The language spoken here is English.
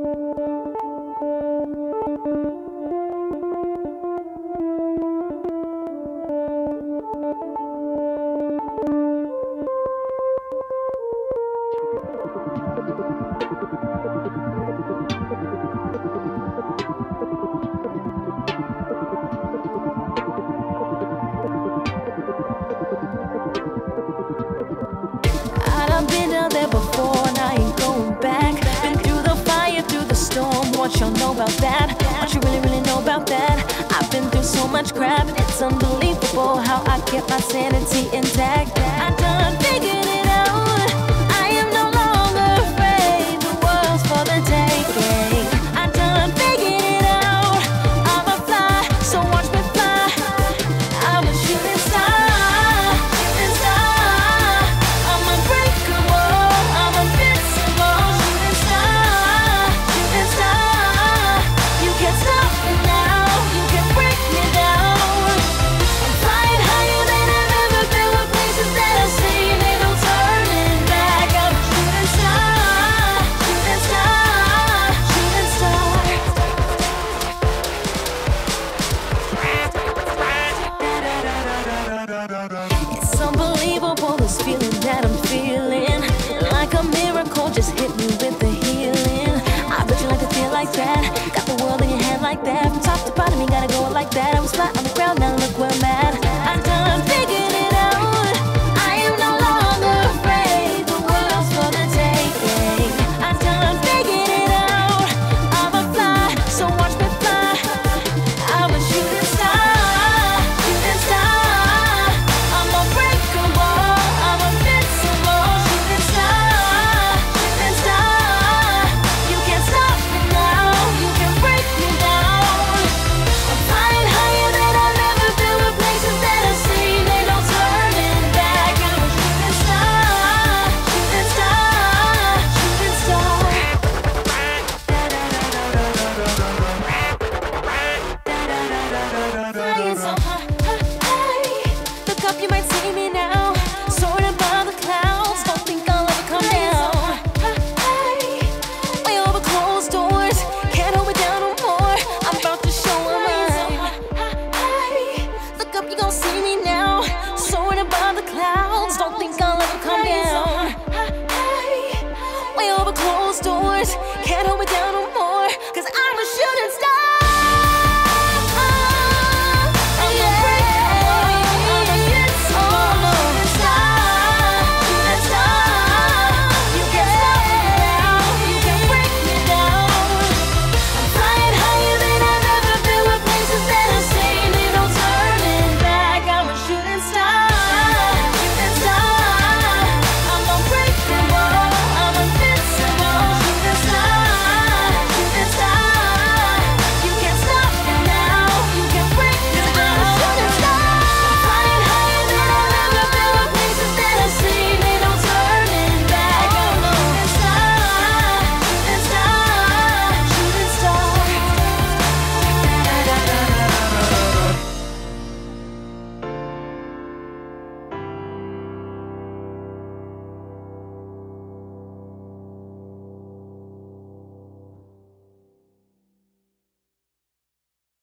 I've been out there before and I ain't going back. Been through the fire, through the storm. What y'all know about that? What you really know about that? I've been through so much crap. It's unbelievable how I kept my sanity intact. I